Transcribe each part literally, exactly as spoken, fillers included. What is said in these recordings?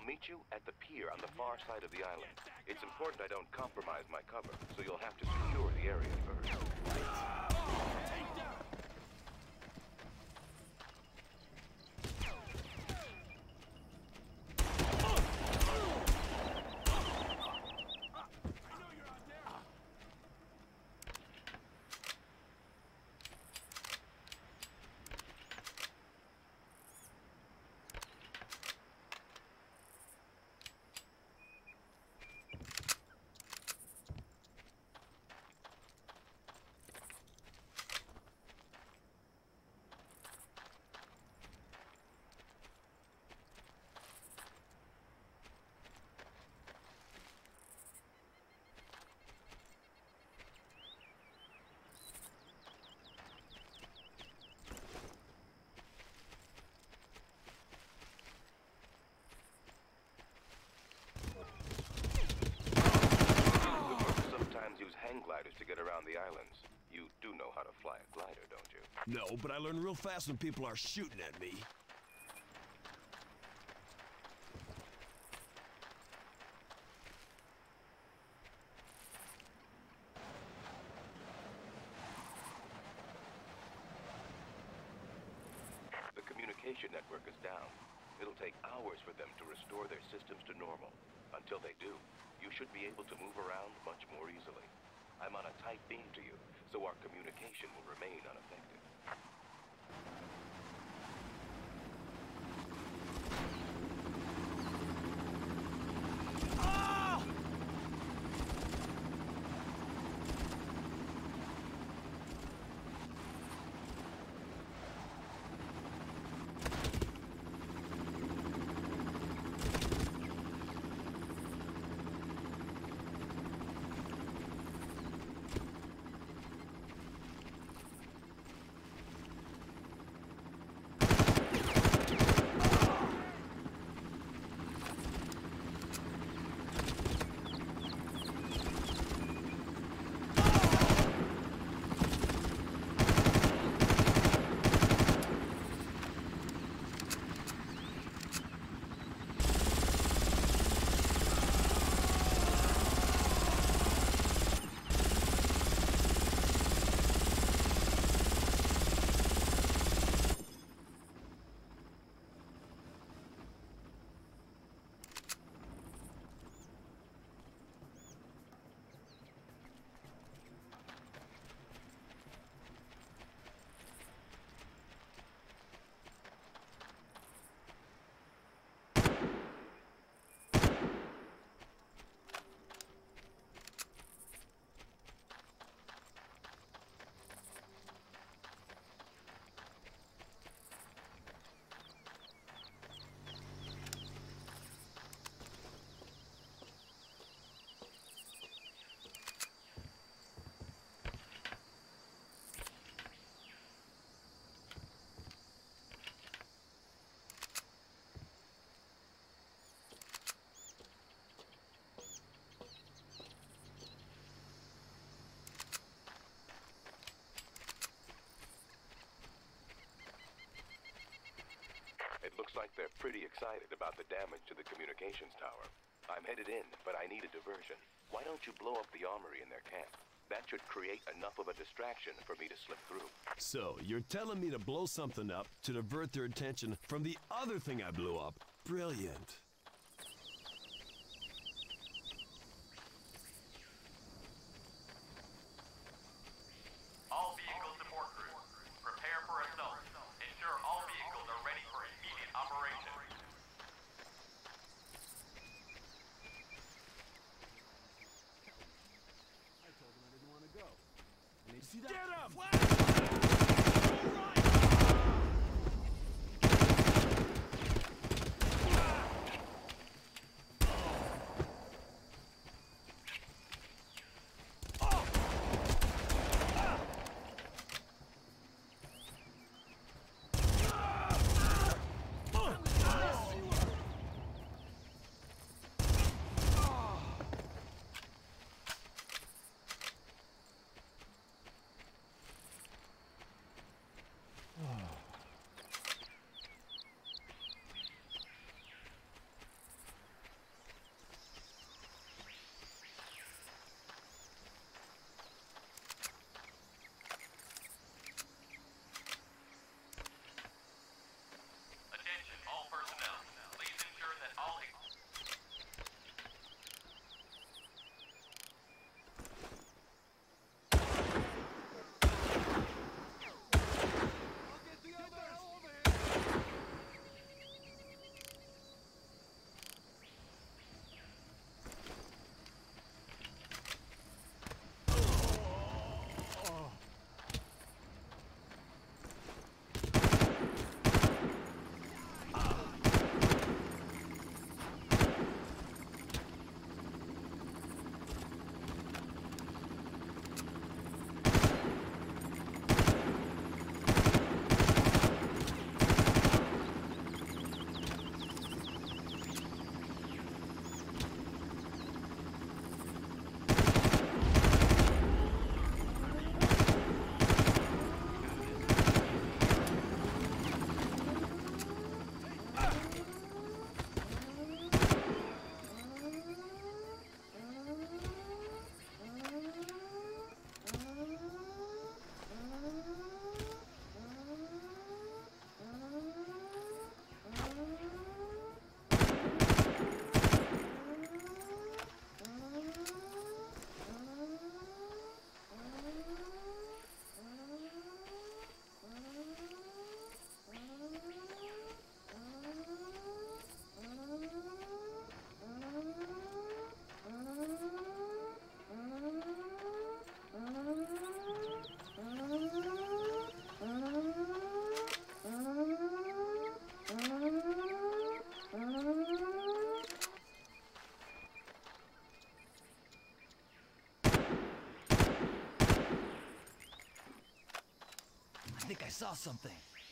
meet you at the pier on the far side of the island. It's important I don't compromise my cover, so you'll have to secure the area first. Use hang gliders to get around the islands. You do know how to fly a glider, don't you? No, but I learn real fast when people are shooting at me. The communication network is down. It'll take hours for them to restore their systems to normal. Until they do, you should be able to move around much more easily. I'm on a tight beam to you, so our communication will remain unaffected. It looks like they're pretty excited about the damage to the communications tower. I'm headed in, but I need a diversion. Why don't you blow up the armory in their camp? That should create enough of a distraction for me to slip through. So, you're telling me to blow something up to divert their attention from the other thing I blew up? Brilliant. All vehicle support crews, prepare for assault. Ensure all vehicles are ready for immediate operation. I told him I didn't want to go. I need to see that. Get him! saw something.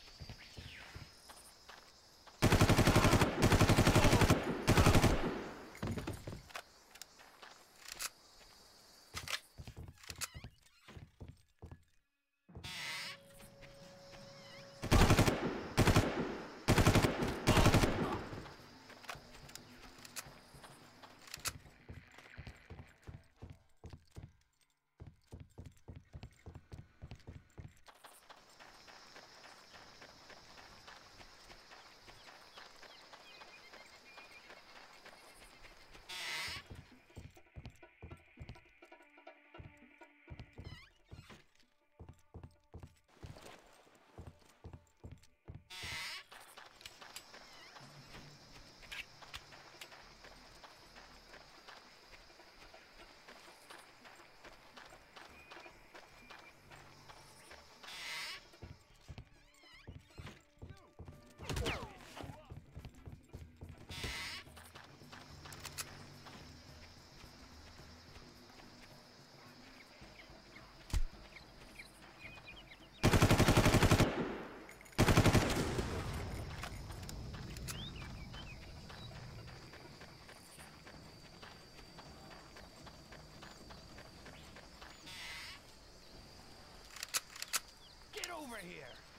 Over here.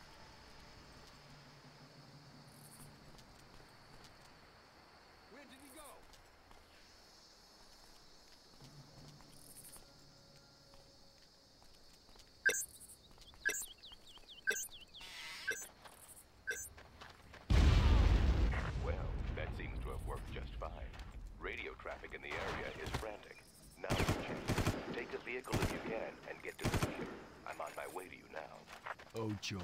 Where did he go? Well, that seems to have worked just fine. Radio traffic in the area is frantic. Now your chance. Take a vehicle if you can and get to the pier. I'm on my way to you now. Oh, joy.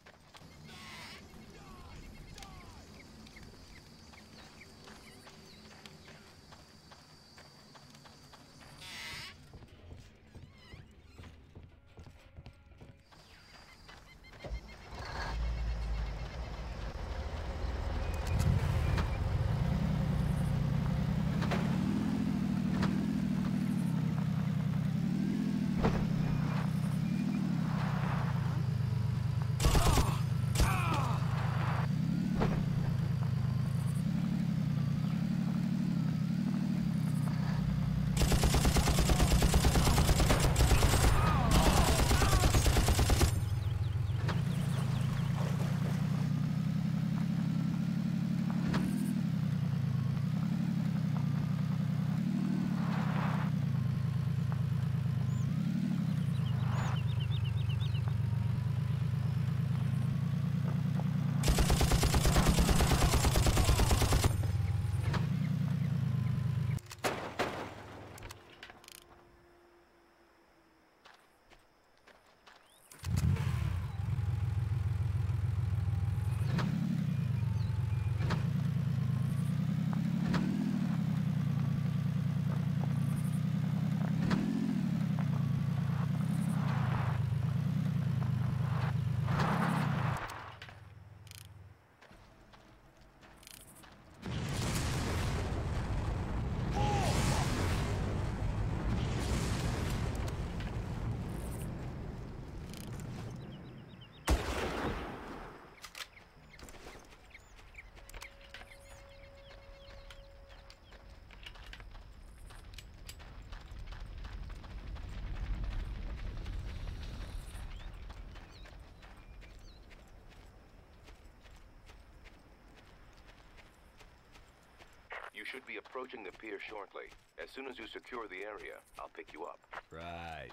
You should be approaching the pier shortly. As soon as you secure the area, I'll pick you up. Right.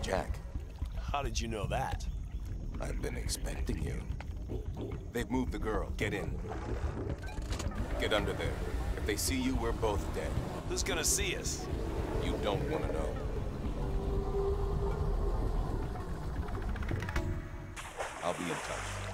Jack, How did you know that? I've been expecting you. They've moved the girl. Get in. Get under there. If they see you, we're both dead. Who's gonna see us? You don't want to know. I'll be in touch.